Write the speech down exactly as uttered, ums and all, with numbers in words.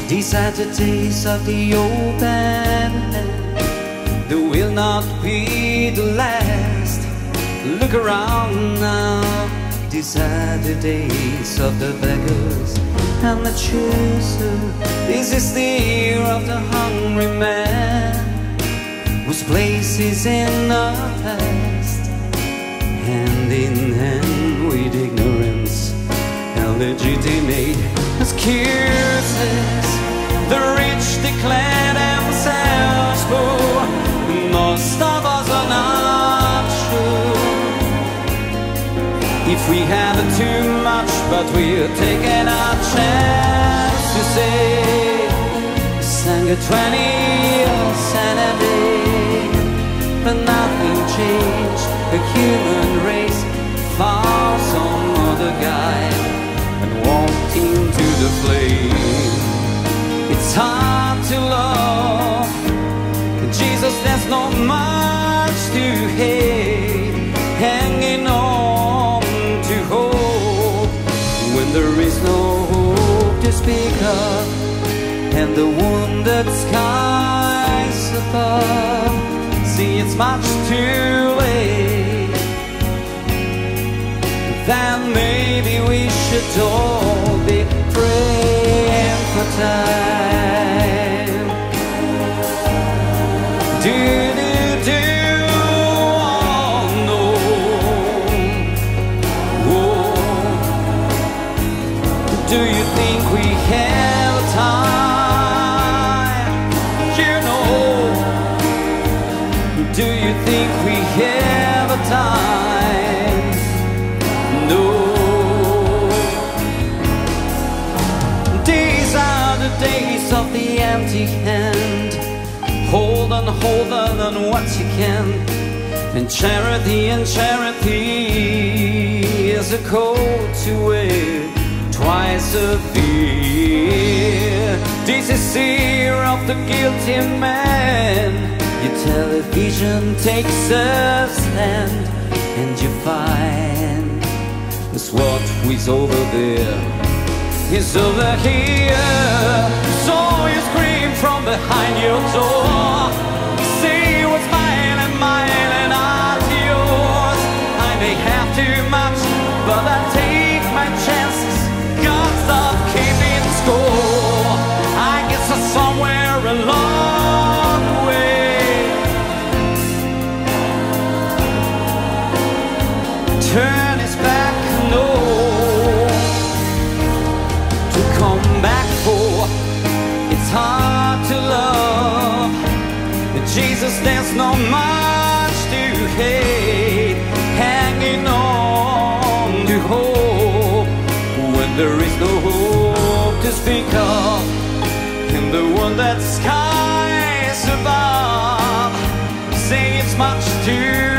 These are the days of the open hand. They will not be the last. Look around now. These are the days of the beggars and the chooser. This is the year of the hungry man, whose place is in the past. Hand in hand with ignorance and legitimate excuses, the rich declare themselves poor. Most of us are not sure if we have too much, but we're taking our chance to say, sang a twenty years and a day, but nothing changed. The human race found some other guy and walked into the flame. It's hard to love Jesus, there's not much to hate, hanging on to hope when there is no hope to speak of, and the wounded skies above. See, it's much too late. Then maybe we should all be praying for time. Do, do, do, oh no, oh. Do you think we have time? You know, do you think we have time? No. These are the days of the empty hand. Hold on, hold on, on what you can. And charity, and charity is a coat to wear twice a year. This is the year of the guilty man. Your television takes a stand, and you find this what is over there is over here. So you scream from behind your door, say what's mine and mine and not yours. I may have too much, but I take my chances. God stop keeping score. I guess I'm somewhere along the way. Turn his back, no, to come back for. It's hard to love Jesus, there's not much to hate, hanging on to hope when there is no hope to speak of, and the one that skies above say it's much too